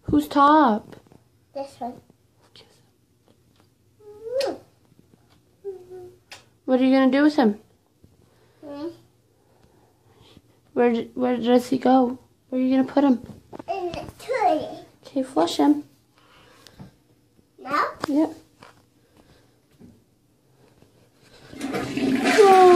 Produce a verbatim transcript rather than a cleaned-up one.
Who's top? This one. What are you gonna do with him? Hmm? Where where does he go? Where are you gonna put him? In the toilet. Okay, flush him. Now? Yep. Oh.